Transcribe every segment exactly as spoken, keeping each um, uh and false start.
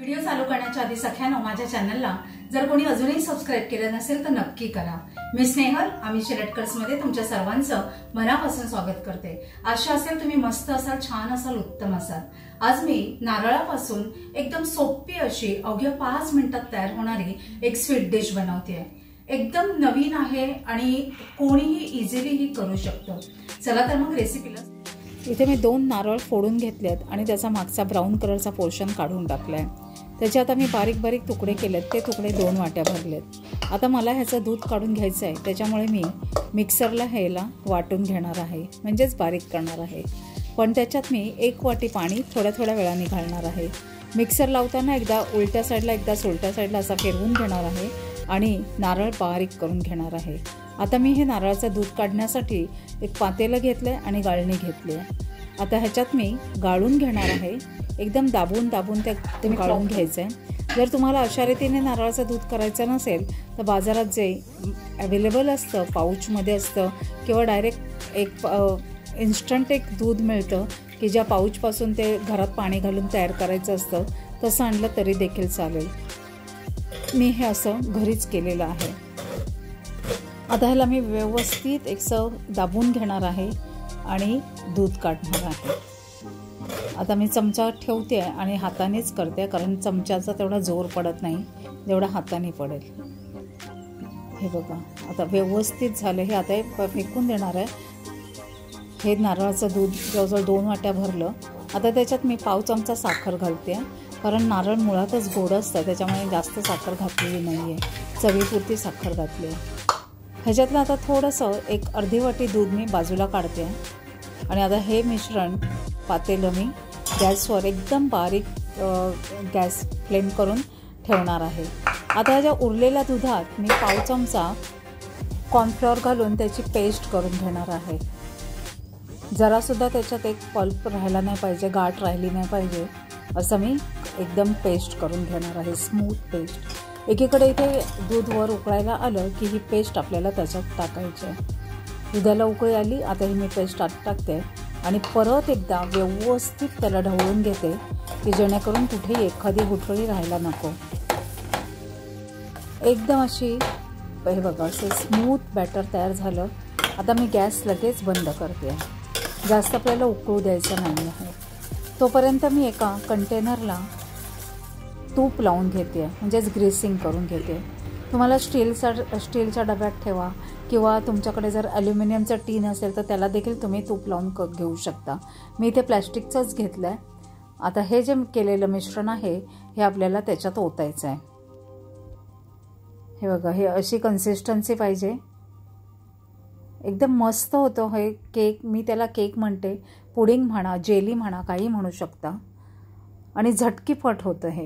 Video चालू करण्याच्या आधी सख्यानो माझ्या चॅनलला जर कोणी अजूनही सबस्क्राइब केलं नसेल तर नक्की करा। मी स्नेहल आम्ही शिरटकर्स मध्ये तुमच्या सर्वांचं मनापासून स्वागत करते। आशा असेल तुम्ही मस्त असाल, छान असाल, उत्तम असाल। आज मी नारळापासून एकदम सोपी अशी अवघ्या पाच मिनिटात तयार होणारी एक स्वीट डिश बनवते। एकदम नवीन आहे आणि कोणीही इझिली ही करू शकतो। चला तर मग रेसिपीला। इथे मी दोन नारळ फोडून घेतलेत आणि त्याचा मागचा ब्राऊन कलरचा पोर्शन काढून टाकलाय। त्याचे आता मी बारीक बारीक तुकडे केलेत, ते तुकडे दोन वाट्या भरलेत। आता मला ह्याचं दूध काढून घ्यायचं आहे, त्याच्यामुळे मी मिक्सरला ह्याला वाटून घेणार आहे, म्हणजेच बारीक करणार आहे। पण त्याच्यात मी एक वाटी पाणी थोड्या थोड्या वेळाने घालणार आहे। मिक्सर लावताना एकदा उलट्या साईडला एकदा उलट्या साईडला असा फिरवून घेणार आहे आणि नारळ बारीक करून घेणार आहे। आता मी हे नारळाचं दूध काढण्यासाठी एक पातेलं घेतलंय आणि गाळणी घेतली आहे। आता ह्याच्यात मी गाळून घेणार आहे, एकदम दाबून दाबून ते तुम्ही गाळून घ्यायचं आहे। जर तुम्हाला अशा रीतीने नारळाचं दूध करायचं नसेल तर बाजारात जे अवेलेबल असतं, पाऊचमध्ये असतं किंवा डायरेक्ट एक इन्स्टंट एक दूध मिळतं की ज्या पाऊचपासून ते घरात पाणी घालून तयार करायचं असतं, तसं आणलं तरी देखील चालेल। मी हे असं घरीच केलेलं आहे। आता ह्याला मी व्यवस्थित एकसं दाबून घेणार आहे आणि दूध काढणार आहे। आता मी चमचा ठेवते आणि हातानेच करते, कारण चमच्याचा तेवढा जोर पडत नाही जेवढा हाताने पडेल। हे बघा आता व्यवस्थित झालं हे। आता हे फेकून देणार आहे। हे नारळाचं दूध जवळजवळ दोन वाट्या भरलं। आता त्याच्यात मी पाव चमचा साखर घालते, कारण नारळ मुळातच गोड असतं, त्याच्यामुळे जास्त साखर घातलेली नाही आहे, चवीपुरती साखर घातली आहे। ह्याच्यातलं आता थोडंसं एक अर्धी वाटी दूध मी बाजूला काढते आणि आता हे मिश्रण पातेलं मी गॅसवर एकदम बारीक गॅस फ्लेम करून ठेवणार आहे। आता ह्याच्या उरलेल्या दुधात मी पाव चमचा कॉर्नफ्लॉवर घालून त्याची पेस्ट करून घेणार आहे। जरासुद्धा त्याच्यात एक पल्प राहायला नाही पाहिजे, गाठ राहिली नाही पाहिजे, असं मी एकदम पेस्ट करून घेणार आहे, स्मूथ पेस्ट। एकीकडे इथे दूध वर उकळायला आलं की ही पेस्ट आपल्याला त्याच्यात टाकायची आहे। दुधाला उकळी आली, आता ही मी पेस्ट आत टाकते आणि परत एकदा व्यवस्थित त्याला ढवळून घेते की जेणेकरून कुठेही एखादी गुठळी राहायला नको। एकदम अशी हे बघा असं स्मूथ बॅटर तयार झालं। आता मी गॅस लगेच बंद करते, जास्त आपल्याला उकळू द्यायचं नाही आहे। तोपर्यंत मी एका कंटेनरला तूप लावून घेते, म्हणजेच ग्रीसिंग करून घेते। तुम्हाला स्टीलचा स्टीलच्या डब्यात ठेवा किंवा तुमच्याकडे जर ॲल्युमिनियमचं टीन असेल तर त्याला देखील तुम्ही तूप लावून क घेऊ शकता। मी इथे प्लॅस्टिकचंच घेतलं आहे। आता हे जे केलेलं मिश्रण आहे हे आपल्याला त्याच्यात ओतायचं आहे। हे बघा हे अशी कन्सिस्टन्सी पाहिजे, एकदम मस्त होतं हे केक। मी त्याला केक म्हणते, पुडिंग म्हणा, जेली म्हणा, काही म्हणू शकता, आणि झटकीपट होतं हे।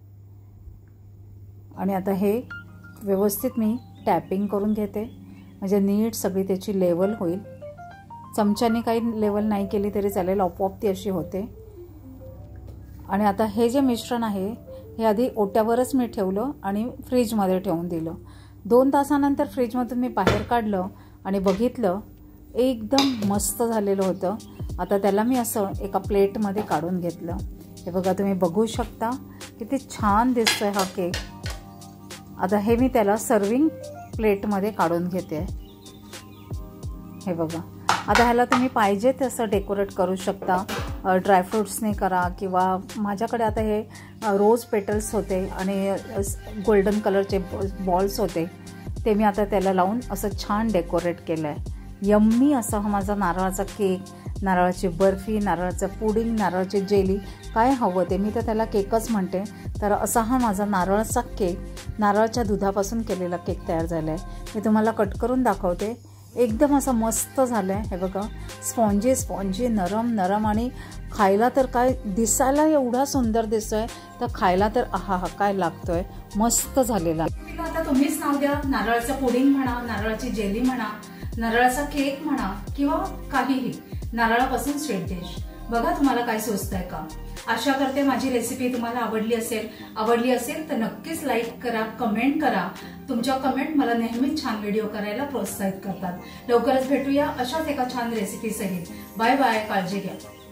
आणि आता हे व्यवस्थित मी टॅपिंग करून घेते, म्हणजे नीट सगळी त्याची लेवल होईल। चमच्याने काही लेवल नाही केली तरी चालेल, आपोआप ती अशी होते। आणि आता हे जे मिश्रण आहे हे आधी ओट्यावरच मी ठेवलं आणि फ्रीजमध्ये ठेवून दिलं। दोन तासानंतर फ्रीजमधून मी बाहेर काढलं आणि बघितलं, एकदम मस्त झालेलं होतं। आता त्याला मी असं एका प्लेटमध्ये काढून घेतलं। हे बघा तुम्ही बघू शकता किती छान दिसतोय हा केक। आता हे मी त्याला सर्विंग प्लेटमध्ये काढून घेते। हे बघा आता ह्याला तुम्ही पाहिजे तसं डेकोरेट करू शकता, ड्रायफ्रूट्सने करा किंवा माझ्याकडे आता हे रोज पेटल्स होते आणि गोल्डन कलरचे बॉल्स होते, ते मी आता त्याला लावून असं छान डेकोरेट केलं आहे। यम्मी असा हा माझा नारळाचा केक, नारळाची बर्फी, नारळाचं पुडिंग, नारळाची जेली, काय हवं ते, मी तर त्याला केकच म्हणते। तर असा हा माझा नारळाचा केक, नारळाच्या दुधापासून केलेला केक तयार झाला आहे। मी तुम्हाला कट करून दाखवते, एकदम असं मस्त झालं आहे। हे बघा स्पॉन्जी स्पॉन्जी, नरम नरम, आणि खायला तर काय, दिसायला एवढा सुंदर दिसतोय तर खायला तर आहा हा काय लागतोय, मस्त झालेला। आता तुम्हीच नाव द्या, नारळाचं पुडिंग म्हणा, नारळाची जेली म्हणा, नारळाचा केक म्हणा किंवा काहीही नारळापासून स्वीट डिश, बघा तुम्हाला काय सुचतंय का। आशा करते माझी रेसिपी तुम्हाला आवडली असेल। आवडली असेल तर नक्कीच लाईक करा, कमेंट करा। तुमच्या कमेंट मला नेहमीच छान व्हिडिओ करायला प्रोत्साहित करतात। लवकरच भेटूया अशाच एका छान रेसिपी सहित। बाय बाय, काळजी घ्या।